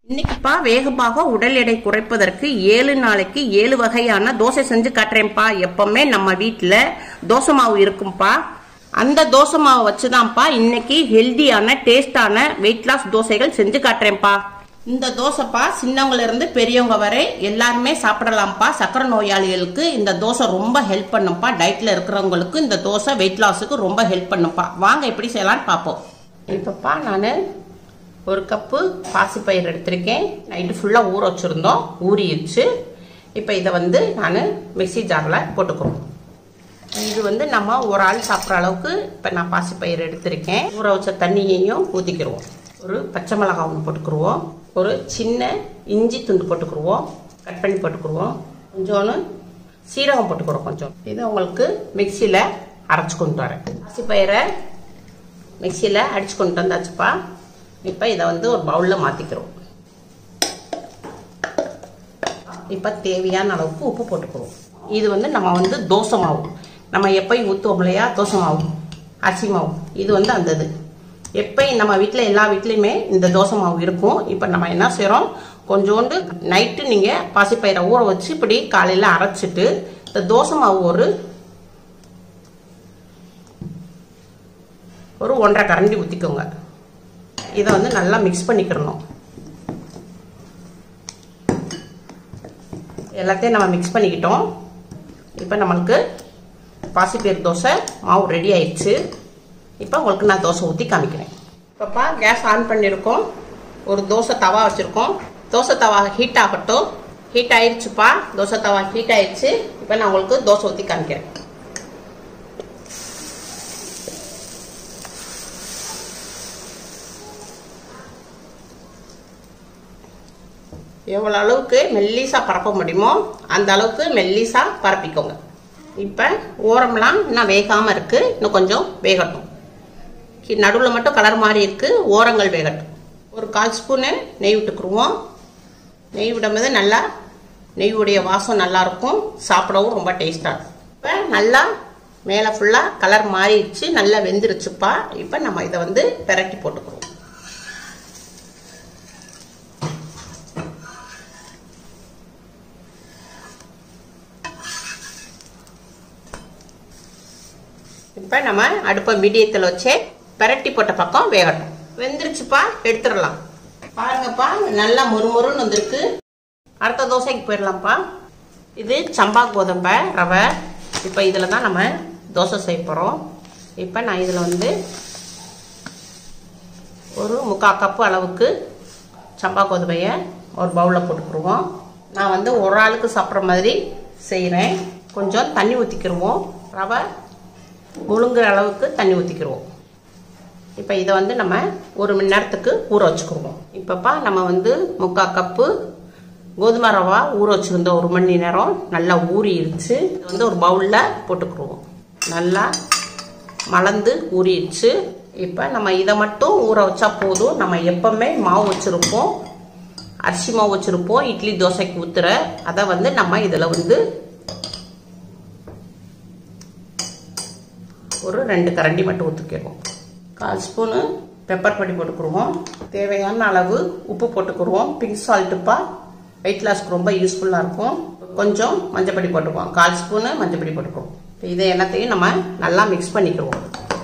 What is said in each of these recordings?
இன்னைக்குப்பா வேகமாக உடல் எடை குறைப்பதற்கு 7 நாளைக்கு 7 வகையான தோசை செஞ்சு காட்டுறேன்ப்பா. எப்பவுமே நம்ம வீட்டுல தோசை மாவு இருக்கும்பா. அந்த தோசை மாவு வச்சுதான்ப்பா இன்னைக்கு ஹெல்தியான டேஸ்டான வெயிட் லாஸ் தோசைகள் செஞ்சு காட்டுறேன்ப்பா. இந்த தோசைப்பா சின்னவங்கள இருந்து பெரியவங்க வரை எல்லாருமே சாப்பிடலாம்ப்பா. சக்கரை நோயாளிகளுக்கு இந்த தோசை ரொம்ப ஹெல்ப் பண்ணும்பா. டயட்ல இருக்கிறவங்களுக்கு இந்த தோசை வெயிட் லாஸுக்கு ரொம்ப ஹெல்ப் பண்ணும்பா. வாங்க எப்படி செய்யலாம்னு பார்ப்போம். இப்பப்பா நான் ஒரு கப்பு பாசிப்பயிர் எடுத்திருக்கேன். நைட்டு ஃபுல்லாக ஊற வச்சுருந்தோம், ஊறிடுச்சு. இப்போ இதை நான் மிக்ஸி ஜாரில் போட்டுக்கிறோம். இது நம்ம ஒரு ஆள் சாப்பிட்ற அளவுக்கு இப்போ நான் பாசிப்பயிர் எடுத்திருக்கேன். ஊற வச்ச தண்ணியையும் ஊற்றிக்கிடுவோம். ஒரு பச்சை மிளகாய் ஒன்று போட்டுக்கிடுவோம். ஒரு சின்ன இஞ்சி துண்டு போட்டுக்கிடுவோம், கட் பண்ணி போட்டுக்கிடுவோம். கொஞ்சோன்னு சீரகம் போட்டுக்கிறோம் கொஞ்சம். இதை உங்களுக்கு மிக்சியில் அரைச்சி கொண்டு வரேன். பாசிப்பயிரை மிக்சியில் அடித்து கொண்டு வந்தாச்சுப்பா. இப்போ இதை ஒரு பவுலில் மாற்றிக்கிறோம். இப்போ தேவையான அளவுக்கு உப்பு போட்டுக்கிறோம். இது நம்ம தோசை மாவு நம்ம எப்பயும் ஊற்றுவோம் இல்லையா, தோசை மாவு, அரிசி மாவு. இது அந்த இது எப்பயும் நம்ம வீட்டில் எல்லா வீட்லேயுமே இந்த தோசை மாவு இருக்கும். இப்போ நம்ம என்ன செய்கிறோம், கொஞ்சோண்டு நைட்டு நீங்கள் பாசிப்பயிரை ஊற வச்சு இப்படி காலையில் அரைச்சிட்டு இந்த தோசை மாவு ஒரு 1.5 கரண்டி ஊற்றிக்கோங்க. இதை நல்லா மிக்ஸ் பண்ணிக்கிறணும். எல்லாத்தையும் நம்ம மிக்ஸ் பண்ணிக்கிட்டோம். இப்போ நம்மளுக்கு பாசிப்பயிறு தோசை மாவு ரெடி ஆயிடுச்சு. இப்போ உங்களுக்கு நான் தோசை ஊற்றி காமிக்கிறேன். இப்போப்பா கேஸ் ஆன் பண்ணியிருக்கோம். ஒரு தோசை தவா வச்சுருக்கோம். தோசை தவா ஹீட் ஆகட்டும். ஹீட் ஆயிடுச்சுப்பா. தோசை தவா ஹீட் ஆயிடுச்சு. இப்போ நான் உங்களுக்கு தோசை ஊற்றி காமிக்கிறேன். எவ்வளோ அளவுக்கு மெல்லிசா பரப்ப முடியுமோ அந்த அளவுக்கு மெல்லிசா பரப்பிக்கோங்க. இப்போ ஓரம்லாம் இன்னும் வேகாமல் இருக்குது. இன்னும் கொஞ்சம் வேகட்டும். நடுவில் மட்டும் கலர் மாதிரி இருக்குது, ஓரங்கள் வேகட்டும். ஒரு 1/4 ஸ்பூனு நெய் விட்டுக்குருவோம். நெய் விடும்போது நல்லா நெய்யுடைய வாசம் நல்லாயிருக்கும், சாப்பிடவும் ரொம்ப டேஸ்டாக இருக்கும். இப்போ நல்லா மேலே ஃபுல்லாக கலர் மாறிடுச்சு, நல்லா வெந்துருச்சுப்பா. இப்போ நம்ம இதை பெரட்டி போட்டுக்குருவோம். இப்போ நம்ம அடுப்பை மீடியத்தில் வச்சு பெரட்டி போட்ட பக்கம் வேகட்டும். வெந்துருச்சுப்பா, எடுத்துடலாம். பாருங்கப்பா, நல்லா மொறுமொறுன்னு வந்திருக்கு. அடுத்த தோசைக்கு போயிடலாம்ப்பா. இது சம்பா கோதுமை ரவை. இப்போ இதில் தான் நம்ம தோசை செய்ய போகிறோம். இப்போ நான் இதில் ஒரு 3/4 கப்பு அளவுக்கு சம்பா கோதுமையை ஒரு பவுலில் போட்டுக்கிடுவோம். நான் ஒரு ஆளுக்கு சாப்பிட்ற மாதிரி செய்கிறேன். கொஞ்சம் தண்ணி ஊற்றிக்கிடுவோம். ரவை முழுங்குற அளவுக்கு தண்ணி ஊற்றிக்கிடுவோம். இப்போ இதை நம்ம 1 மணி நேரத்துக்கு ஊற வச்சுக்கிடுவோம். இப்போப்பா நம்ம 3/4 கப்பு கோதுமை ரவா ஊற வச்சுருந்தோம். 1 மணி நேரம் நல்லா ஊறிடுச்சு. இது ஒரு பவுலில் போட்டுக்கிடுவோம். நல்லா மலர்ந்து ஊறிடுச்சு. இப்போ நம்ம இதை மட்டும் ஊற வச்சா போதும். நம்ம எப்பவுமே மாவு வச்சுருப்போம், அரிசி மாவு வச்சுருப்போம், இட்லி தோசைக்கு ஊற்றுற. அதை நம்ம இதில் ஒரு 2 கரண்டி மட்டும் ஊற்றிக்கிறோம். 1/4 ஸ்பூனு பெப்பர் பொடி போட்டுக்கிடுவோம். தேவையான அளவு உப்பு போட்டுக்கிடுவோம். பிங்க் சால்ட்டுப்பா, வெயிட் லாஸ்க்கு ரொம்ப யூஸ்ஃபுல்லாக இருக்கும். கொஞ்சம் மஞ்சப்பொடி போட்டுக்குவோம். 1/4 ஸ்பூனு மஞ்சப்பொடி போட்டுக்குவோம். இதை எல்லாத்தையும் நம்ம நல்லா மிக்ஸ் பண்ணிக்கிடுவோம்.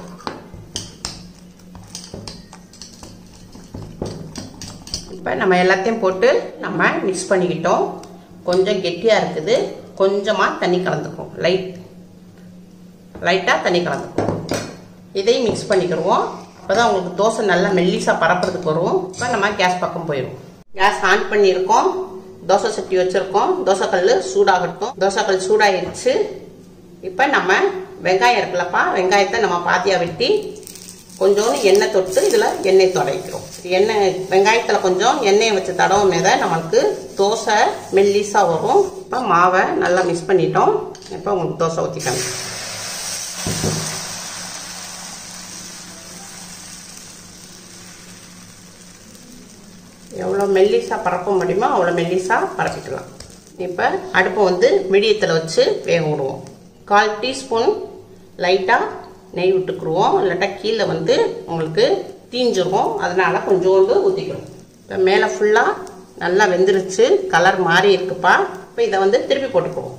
இப்போ நம்ம எல்லாத்தையும் போட்டு நம்ம மிக்ஸ் பண்ணிக்கிட்டோம். கொஞ்சம் கெட்டியாக இருக்குது. கொஞ்சமாக தண்ணி கலந்துக்குவோம். லைட்டாக தண்ணி கலந்துக்குவோம். இதையும் மிக்ஸ் பண்ணிக்கிடுவோம். அப்போ தான் உங்களுக்கு தோசை நல்லா மெல்லிசாக பரப்புறதுக்கு வரும். இப்போ நம்ம கேஸ் பக்கம் போயிடுவோம். கேஸ் ஆன் பண்ணியிருக்கோம். தோசை சட்டி வச்சுருக்கோம். தோசைக்கல் சூடாகட்டும். தோசைக்கல் சூடாகிடுச்சு. இப்போ நம்ம வெங்காயம் இருக்குல்லப்பா, வெங்காயத்தை நம்ம பாதியாக வெட்டி கொஞ்சோண்டு எண்ணெய் தொட்டு இதில் எண்ணெய் தடவிக்கிறோம். வெங்காயத்தில் கொஞ்சம் எண்ணெயை வச்சு தடவும் மீத நம்மளுக்கு தோசை மெல்லிசாக வரும். இப்போ மாவை நல்லா மிக்ஸ் பண்ணிட்டோம். இப்போ உங்களுக்கு தோசை ஊற்றிக்கணும். எவ்வளோ மெல்லிசா பரப்ப முடியுமோ அவ்வளோ மெல்லிசா பரப்பிக்கலாம். இப்போ அடுப்பை மீடியத்தில் வச்சு வேக விடுவோம். 1/4 டீஸ்பூன் லைட்டாக நெய் விட்டுக்குருவோம். இல்லாட்டா கீழே உங்களுக்கு தீஞ்சிரும். அதனால கொஞ்சோண்டு ஊற்றிக்கிறோம். இப்போ மேலே ஃபுல்லாக நல்லா வெந்துருச்சு, கலர் மாறி இருக்குப்பா. இப்போ இதை வந்து திருப்பி போட்டுக்குவோம்.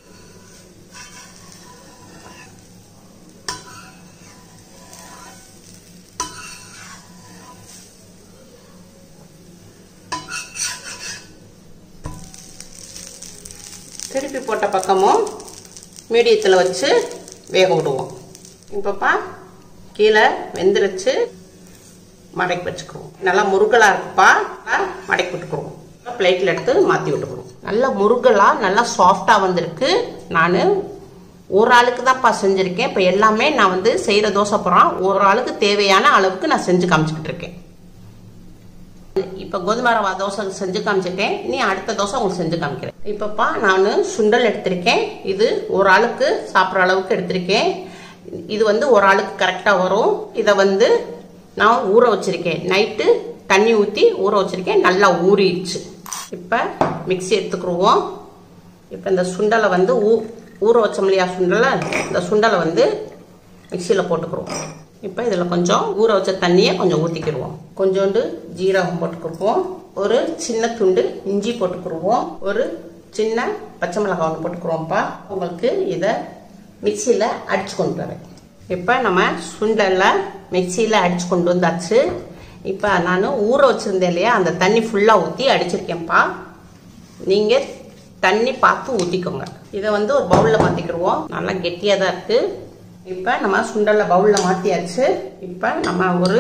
திருப்பி போட்ட பக்கமும் மீடியத்தில் வச்சு வேக விடுவோம். இப்போப்பா கீழே வெந்துருச்சு, மடக்கி வச்சுக்குவோம். நல்லா முருகலாக இருக்குப்பா, மடக்கி விட்டுக்குவோம். பிளேட்டில் எடுத்து மாற்றி விட்டுக்குவோம். நல்லா முருகலாக நல்லா சாஃப்டாக வந்திருக்கு. நான் ஒரு ஆளுக்கு தான்ப்பா செஞ்சுருக்கேன். இப்போ எல்லாமே நான் வந்து செய்கிற தோசை போகிறோம், ஒரு ஆளுக்கு தேவையான அளவுக்கு நான் செஞ்சு காமிச்சிக்கிட்டு இருக்கேன். இப்போ கோதுமை ரவா தோசை செஞ்சு காமிச்சிருக்கேன். நீ அடுத்த தோசை உங்களுக்கு செஞ்சு காமிக்கிறேன். இப்போப்பா நான் சுண்டல் எடுத்திருக்கேன். இது ஒரு ஆளுக்கு சாப்பிட்ற அளவுக்கு எடுத்திருக்கேன். இது வந்து ஒரு ஆளுக்கு கரெக்டாக வரும். இதை வந்து நான் ஊற வச்சிருக்கேன். நைட்டு தண்ணி ஊற்றி ஊற வச்சிருக்கேன். நல்லா ஊறிடுச்சு. இப்போ மிக்ஸி எடுத்துக்கிடுவோம். இப்போ இந்த சுண்டலை வந்து ஊற வச்சோம் இல்லையா சுண்டலை, இந்த சுண்டலை வந்து மிக்சியில் போட்டுக்கிறோம். இப்போ இதில் கொஞ்சம் ஊற வச்ச தண்ணியை கொஞ்சம் ஊற்றிக்கிடுவோம். கொஞ்சோண்டு ஜீரகம் போட்டுக்கிடுவோம். ஒரு சின்ன துண்டு இஞ்சி போட்டுக்கிடுவோம். ஒரு சின்ன பச்சை மிளகாய் ஒன்று போட்டுக்கிறோம்ப்பா. உங்களுக்கு இதை மிக்சியில் அடித்து கொண்டு வரேன். இப்போ நம்ம சுண்டலில் மிக்சியில் அடித்து கொண்டு வந்தாச்சு. இப்போ நான் ஊற வச்சுருந்தேன் இல்லையா, அந்த தண்ணி ஃபுல்லாக ஊற்றி அடிச்சிருக்கேன்ப்பா. நீங்கள் தண்ணி பார்த்து ஊற்றிக்கோங்க. இதை வந்து ஒரு பவுலில் மாற்றிக்கிடுவோம். நல்லா கெட்டியாக தான் இருக்குது. இப்போ நம்ம சுண்டலில் பவுலில் மாற்றியாச்சு. இப்போ நம்ம ஒரு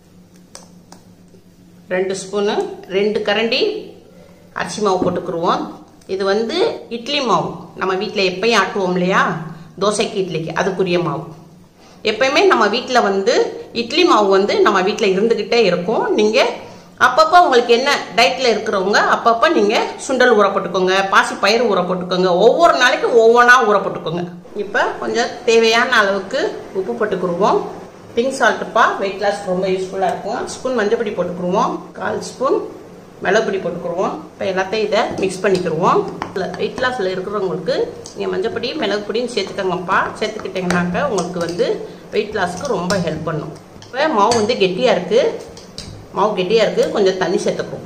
2 ஸ்பூனு 2 கரண்டி அரிசி மாவு போட்டுக்கிடுவோம். இது வந்து இட்லி மாவு, நம்ம வீட்டில் எப்பயும் ஆட்டுவோம் இல்லையா, தோசைக்கு இட்லிக்கு, அதுக்குரிய மாவு. எப்பயுமே நம்ம வீட்டில் வந்து இட்லி மாவு வந்து நம்ம வீட்டில் இருந்துக்கிட்டே இருக்கும். நீங்கள் அப்பப்போ உங்களுக்கு என்ன டயட்டில் இருக்கிறவங்க அப்பப்போ நீங்கள் சுண்டல் ஊற போட்டுக்கோங்க, பாசி பயிறு ஊற போட்டுக்கோங்க, ஒவ்வொரு நாளைக்கு ஒவ்வொன்றா ஊற போட்டுக்கோங்க. இப்போ கொஞ்சம் தேவையான அளவுக்கு உப்பு போட்டுக்கிடுவோம். பிங்க் சால்ட்டுப்பா, வெயிட் லாஸ் ரொம்ப யூஸ்ஃபுல்லாக இருக்கும். ஸ்பூன் மஞ்சப்பொடி போட்டுக்கிடுவோம். 1/4 ஸ்பூன் மிளகுப்பொடி போட்டுக்கிடுவோம். இப்போ எல்லாத்தையும் இதை மிக்ஸ் பண்ணிக்கிடுவோம். வெயிட் லாஸில் இருக்கிறவங்களுக்கு நீங்கள் மஞ்சப்பொடி மிளகுப்பொடியும் சேர்த்துக்கங்கப்பா. சேர்த்துக்கிட்டிங்கனாக்க உங்களுக்கு வந்து வெயிட் லாஸுக்கு ரொம்ப ஹெல்ப் பண்ணும். இப்போ மாவு வந்து கெட்டியாக இருக்குது, கொஞ்சம் தண்ணி சேர்த்துக்குவோம்.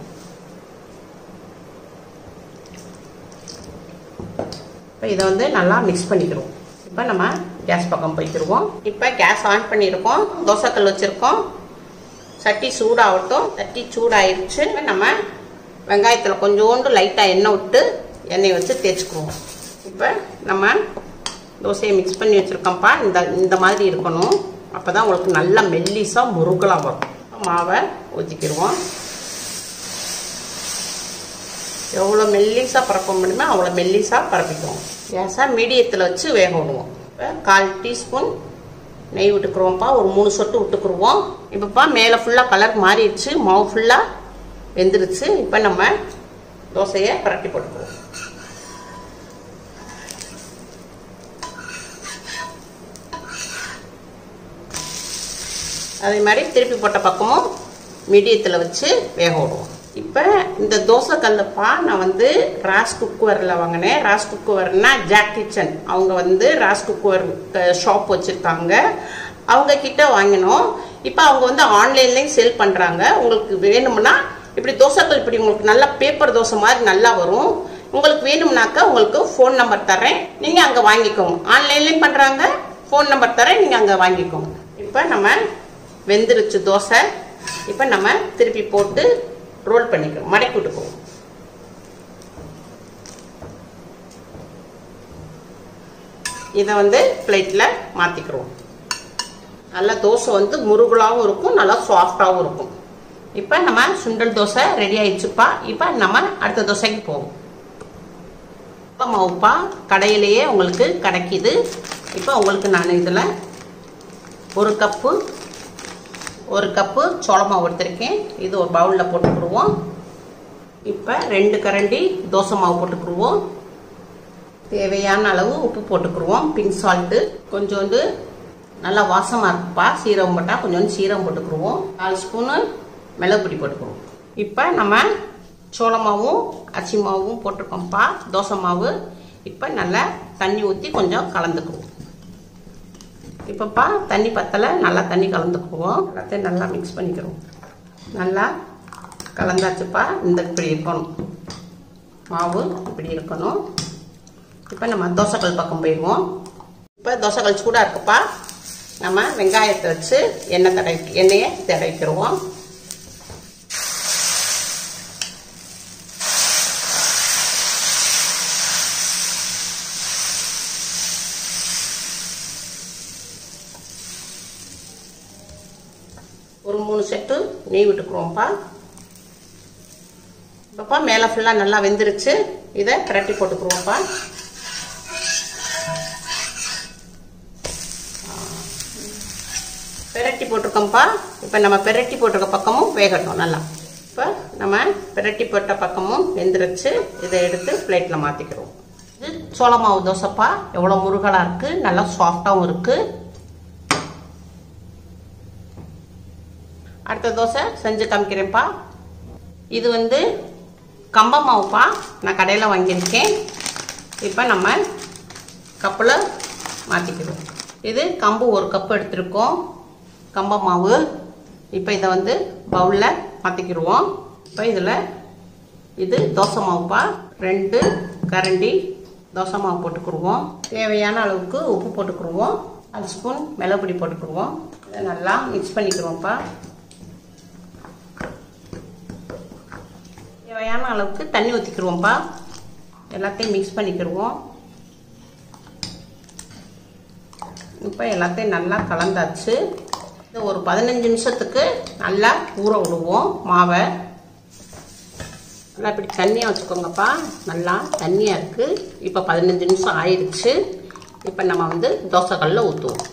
இப்போ இதை வந்து நல்லா மிக்ஸ் பண்ணிக்கிறோம். இப்போ நம்ம கேஸ் பக்கம் போய்க்கிடுவோம். இப்போ கேஸ் ஆன் பண்ணியிருக்கோம், தோசைக்கல் வச்சுருக்கோம். சட்டி சூடாகட்டும். சட்டி சூடாயிருச்சு. நம்ம வெங்காயத்தில் கொஞ்சோண்டு லைட்டாக எண்ணெய் விட்டு எண்ணெய் வச்சு தேய்ச்சிக்குவோம். இப்போ நம்ம தோசையை மிக்ஸ் பண்ணி வச்சுருக்கோம்ப்பா. இந்த மாதிரி இருக்கணும். அப்போ தான் உங்களுக்கு நல்லா மெல்லிசாக முருகலாக வரும். மாவை ஊற்றிக்கிடுவோம். எவ்வளோ மெல்லிசாக பரப்ப முடியுமோ அவ்வளோ மெல்லிசாக பரப்பிக்குவோம். கேஸை மீடியத்தில் வச்சு வேக விடுவோம். இப்போ 1/4 டீஸ்பூன் நெய் விட்டுக்குருவோம்ப்பா. ஒரு 3 சொட்டு விட்டுக்குருவோம். இப்போப்பா மேலே ஃபுல்லாக கலர் மாறிடுச்சு, மாவு ஃபுல்லாக வெந்துருச்சு. இப்போ நம்ம தோசையை பரட்டி போட்டுக்குவோம். அதே மாதிரி திருப்பி போட்ட பக்கமும் மீடியத்தில் வச்சு வேக விடுவோம். இப்போ இந்த தோசை கல்லுப்பா நான் வந்து ராஸ் குக்கரில் வாங்கினேன். ராஸ் குக்கர்னா ஜாக் கிச்சன், அவங்க வந்து ராஸ் குக்கர் ஷாப் வச்சுருக்காங்க, அவங்க கிட்ட வாங்கினோம். இப்போ அவங்க வந்து ஆன்லைன்லேயும் சேல் பண்ணுறாங்க. உங்களுக்கு வேணும்னா இப்படி தோசைக்கல் இப்படி உங்களுக்கு நல்லா பேப்பர் தோசை மாதிரி நல்லா வரும். உங்களுக்கு வேணும்னாக்கா உங்களுக்கு ஃபோன் நம்பர் தரேன், நீங்கள் அங்கே வாங்கிக்கோங்க. ஆன்லைன்லேயும் பண்ணுறாங்க, ஃபோன் நம்பர் தரேன், நீங்கள் அங்கே வாங்கிக்கோங்க. இப்போ நம்ம வெந்துருச்சு தோசை. இப்போ நம்ம திருப்பி போட்டு ரோல் பண்ணிக்கிறோம், மடக்கி விட்டுக்குவோம். இதை வந்து பிளேட்டில் மாற்றிக்கிறோம். நல்லா தோசை வந்து முருகலாகவும் இருக்கும், நல்லா சாஃப்டாகவும் இருக்கும். இப்போ நம்ம சுண்டல் தோசை ரெடி ஆயிடுச்சுப்பா. இப்போ நம்ம அடுத்த தோசைக்கு போவோம். மாவுப்பா கடையிலேயே உங்களுக்கு கிடைக்கிது. இப்போ உங்களுக்கு நான் இதில் ஒரு கப்பு சோள மாவு எடுத்திருக்கேன். இது ஒரு பவுலில் போட்டுக்கிடுவோம். இப்போ 2 கரண்டி தோசை மாவு போட்டுக்கிடுவோம். தேவையான அளவு உப்பு போட்டுக்கிடுவோம். பிங்க் சால்ட்டு கொஞ்சோண்டு நல்லா வாசமாக இருக்குப்பா, சீரகம் போட்டால் கொஞ்சோண்டு சீரகம் போட்டுக்கிடுவோம். 4 ஸ்பூனு மிளகுப்பொடி போட்டுக்கிடுவோம். இப்போ நம்ம சோள மாவும் அரிசி மாவும் போட்டிருக்கோம்ப்பா, தோசை மாவு. இப்போ நல்லா தண்ணி ஊற்றி கொஞ்சம் கலந்துக்குவோம். இப்போப்பா தண்ணி பத்தலை, நல்லா தண்ணி கலந்துக்குவோம். எல்லாத்தையும் நல்லா மிக்ஸ் பண்ணிக்கிறோம். நல்லா கலந்தாச்சுப்பா. இந்த இப்படி இருக்கணும், மாவு இப்படி இருக்கணும். இப்போ நம்ம தோசைக்கல் பக்கம் போயிடுவோம். இப்போ தோசைக்கல் சூடாக இருக்குப்பா. நம்ம வெங்காயத்தை வச்சு எண்ணெயை தடவிக்கிடுவோம். ஒரு 3 செட்டு நெய் விட்டுக்குறோம்ப்பா. இப்பப்பா மேலே ஃபுல்லாக நல்லா வெந்துருச்சு. இதை பிரட்டி போட்டுக்குருவோம்ப்பா. பிரட்டி போட்டிருக்கோம்ப்பா. இப்போ நம்ம பிரட்டி போட்டிருக்க பக்கமும் வேகட்டும் நல்லா. இப்போ நம்ம பிரட்டி போட்ட பக்கமும் வெந்துருச்சு. இதை எடுத்து பிளேட்டில் மாற்றிக்கிறோம். இது சோள மாவு தோசைப்பா. எவ்வளோ முருகலாக இருக்குது, நல்லா சாஃப்டாகவும் இருக்குது. அடுத்த தோசை செஞ்சு காமிக்கிறேன்ப்பா. இது வந்து கம்ப மாவுப்பா. நான் கடையில் வாங்கியிருக்கேன். இப்போ நம்ம கப்பில் மாற்றிக்கிறோம். இது கம்பு 1 கப் எடுத்துருக்கோம், கம்ப மாவு. இப்போ இதை வந்து பவுலில் மாற்றிக்கிடுவோம். இப்போ இதில் இது தோசை மாவுப்பா. 2 கரண்டி தோசை மாவு போட்டுக்கிடுவோம். தேவையான அளவுக்கு உப்பு போட்டுக்கிடுவோம். 1 ஸ்பூன் மிளகுப்பொடி போட்டுக்கிடுவோம். இதை நல்லா மிக்ஸ் பண்ணிக்கிறோம்ப்பா. தேவையான அளவுக்கு தண்ணி ஊற்றிக்கிடுவோம்ப்பா. எல்லாத்தையும் மிக்ஸ் பண்ணிக்கிடுவோம். இப்போ எல்லாத்தையும் நல்லா கலந்தாச்சு. இது ஒரு 15 நிமிஷத்துக்கு நல்லா ஊற விடுவோம் மாவை. நல்லா இப்படி தண்ணியாக வச்சுக்கோங்கப்பா. நல்லா தண்ணியாக இருக்குது. இப்போ 15 நிமிஷம் ஆயிடுச்சு. இப்போ நம்ம வந்து தோசைக்கல்லில் ஊற்றுவோம்.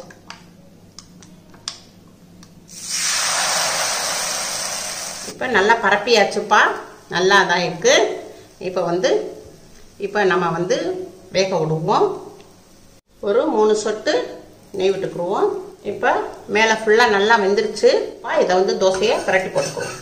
இப்போ நல்லா பரப்பியாச்சுப்பா. நல்லா தான் இருக்குது. இப்போ நம்ம வந்து வேக விடுவோம். ஒரு 3 சொட்டு நெய் விட்டுக்குருவோம். இப்போ மேலே ஃபுல்லாக நல்லா வெந்துருச்சு. இதை வந்து தோசையை பிரட்டி போட்டுக்குவோம்.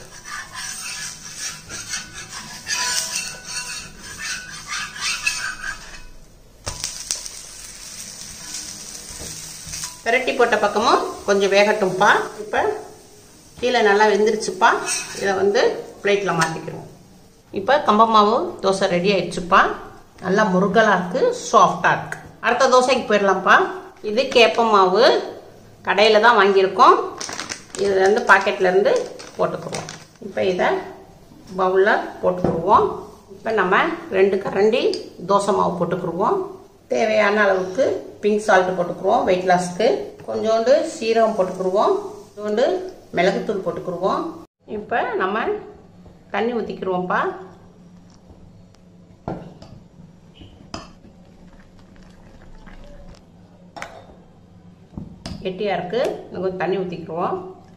பிரட்டி போட்ட பக்கமும் கொஞ்சம் வேகட்டும்ப்பா. இப்போ கீழே நல்லா வெந்துருச்சுப்பா. இதை வந்து பிளேட்டில் மாற்றிக்கிறோம். இப்போ கம்ப மாவு தோசை ரெடி ஆயிடுச்சுப்பா. நல்லா முருகலாக இருக்குது, சாஃப்டாக இருக்குது. அடுத்த தோசைக்கு போயிடலாம்ப்பா. இது கேப்ப மாவு. கடையில் தான் வாங்கியிருக்கோம். இதில் வந்து பாக்கெட்லேருந்து போட்டுக்குவோம். இப்போ இதை பவுலில் போட்டுக்குருவோம். இப்போ நம்ம 2 கரண்டி தோசை மாவு போட்டுக்குருவோம். தேவையான அளவுக்கு பிங்க் சால்ட் போட்டுக்குருவோம் வெயிட் லாஸ்க்கு. கொஞ்சோண்டு சீரகம் போட்டுக்குருவோம். கொஞ்சோண்டு மிளகுத்தூள் போட்டுக்குருவோம். இப்போ நம்ம தண்ணி ஊற்றிக்கிருவோம்ப்பா. கெட்டியாக இருக்குது, கொஞ்சம் தண்ணி ஊற்றிக்குருவோம்.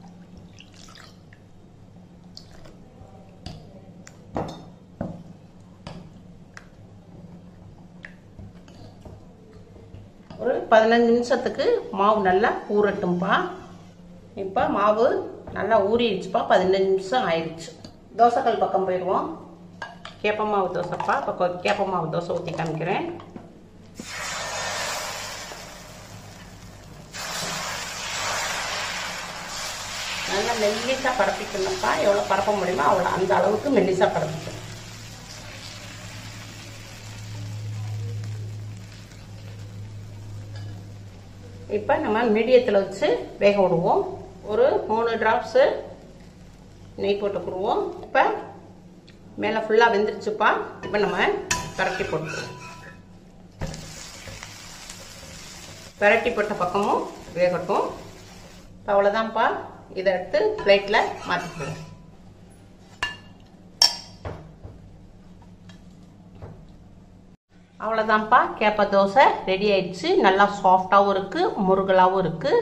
ஒரு 15 நிமிஷத்துக்கு மாவு நல்லா ஊறட்டும்ப்பா. இப்போ மாவு நல்லா ஊறிடுச்சுப்பா. 15 நிமிஷம் ஆயிடுச்சு. தோசைக்கல் பக்கம் போயிடுவோம். கேப்ப மாவு தோசைப்பா. இப்போ கேப்ப மாவு தோசை ஊற்றி காமிக்கிறேன். நல்லா மெல்லிசாக பரப்பிக்கணும்ப்பா. எவ்வளோ பரப்ப முடியுமோ அவ்வளோ அந்த அளவுக்கு மெல்லிசாக பரப்பிக்கணும். இப்போ நம்ம மீடியத்தில் வச்சு வேக விடுவோம். ஒரு 3 டிராப்ஸு நெய் போட்டுக்குருவோம். இப்போ மேலே ஃபுல்லாக வெந்துருச்சுப்பா. இப்போ நம்ம பரட்டி போட்டுக்குவோம். பரட்டி போட்ட பக்கமும் வேகட்டும். இப்போ அவ்வளோதான்ப்பா. இதை எடுத்து பிளேட்டில் மாற்றிக்குவோம். அவ்வளோதான்ப்பா. கேப்ப தோசை ரெடி ஆயிடுச்சு. நல்லா சாஃப்டாகவும் இருக்குது, முருகலாகவும் இருக்குது.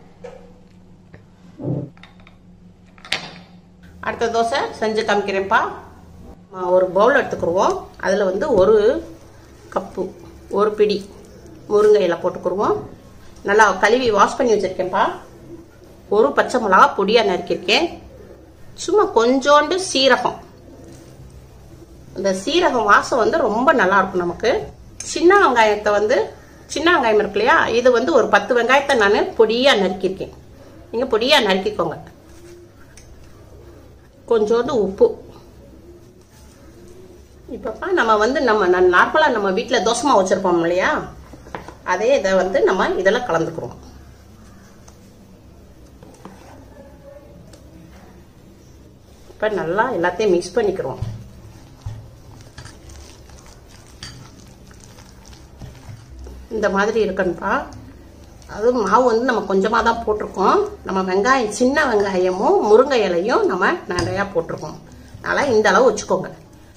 அடுத்த தோசை செஞ்சு காமிக்கிறேன்ப்பா. ஒரு பவுல் எடுத்துக்கிடுவோம். அதில் வந்து 1 கப்பு 1 பிடி முருங்கை இலை போட்டுக்கிடுவோம். நல்லா கழுவி வாஷ் பண்ணி வச்சுருக்கேன்ப்பா. 1 பச்சை மிளகா பொடியாக நறுக்கியிருக்கேன். சும்மா கொஞ்சோண்டு சீரகம். இந்த சீரகம் வாசம் வந்து ரொம்ப நல்லா இருக்கும் நமக்கு. சின்ன வெங்காயத்தை வந்து சின்ன வெங்காயம் இருக்கு இல்லையா, இது வந்து ஒரு 10 வெங்காயத்தை நான் பொடியாக நறுக்கியிருக்கேன். நீங்கள் பொடியாக நறுக்கிக்கோங்க. கொஞ்சோண்டு உப்பு, இப்பப்பா நம்ம வந்து நார்மலா நம்ம வீட்டுல தோசை மாவு வச்சிருப்போம் இல்லையா, அதே இதை வந்து நம்ம இதெல்லாம் கலந்துக்கிறோம். இப்ப நல்லா எல்லாத்தையும் மிக்ஸ் பண்ணிக்கிறோம். இந்த மாதிரி இருக்கணும்ப்பா. அது மாவு வந்து நம்ம கொஞ்சமா தான் போட்டிருக்கோம். நம்ம வெங்காயம், சின்ன வெங்காயமும் முருங்கை இலையும் நம்ம நிறைய போட்டிருக்கோம். அதனால இந்த அளவு வச்சுக்கோங்க.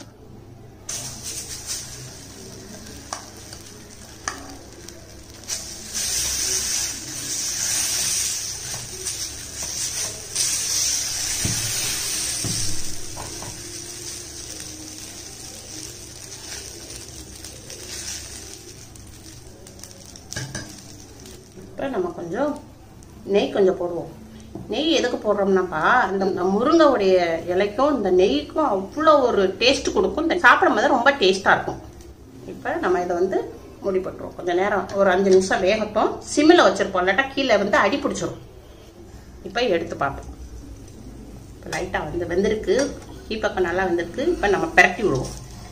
இப்போ நம்ம கொஞ்சம் நெய் கொஞ்சம் போடுவோம். நெய் எதுக்கு போடுறோம்னாப்பா, இந்த முருங்கையுடைய இலைக்கும் இந்த நெய்க்கும் அவ்வளோ ஒரு டேஸ்ட் கொடுக்கும். இந்த சாப்பிடும்போது ரொம்ப டேஸ்டா இருக்கும். இப்போ நம்ம இதை வந்து மூடி போட்டுருவோம். கொஞ்சம் நேரம் ஒரு 5 நிமிஷம் வேகட்டும். சிம்மில் வச்சிருப்போம், இல்லாட்டா கீழே வந்து அடி பிடிச்சிரும். இப்போ எடுத்து பார்ப்போம். இப்போ லைட்டாக வந்து வெந்திருக்கு, பக்கம் நல்லா வெந்திருக்கு. இப்போ நம்ம பிரட்டி விடுவோம்.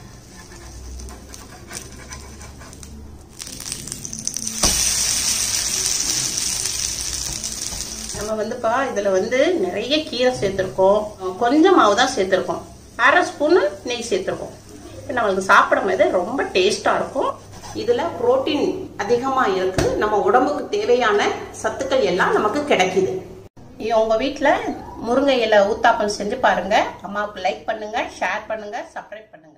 நம்ம வந்துப்பா இதுல வந்து நிறைய கீரை சேர்த்திருக்கோம், கொஞ்சம் மாவு தான் சேர்த்திருக்கோம், 1/2 ஸ்பூன் நெய் சேர்த்திருக்கோம். நம்மளுக்கு சாப்பிடும் போது ரொம்ப டேஸ்டா இருக்கும். இதுல புரோட்டீன் அதிகமா இருக்கு. நம்ம உடம்புக்கு தேவையான சத்துக்கள் எல்லாம் நமக்கு கிடைக்குது. உங்க வீட்டுல முருங்கை இலை ஊத்தாப்பம் செஞ்சு பாருங்க. அம்மாவுக்கு லைக் பண்ணுங்க, ஷேர் பண்ணுங்க, சப்ஸ்கிரைப் பண்ணுங்க.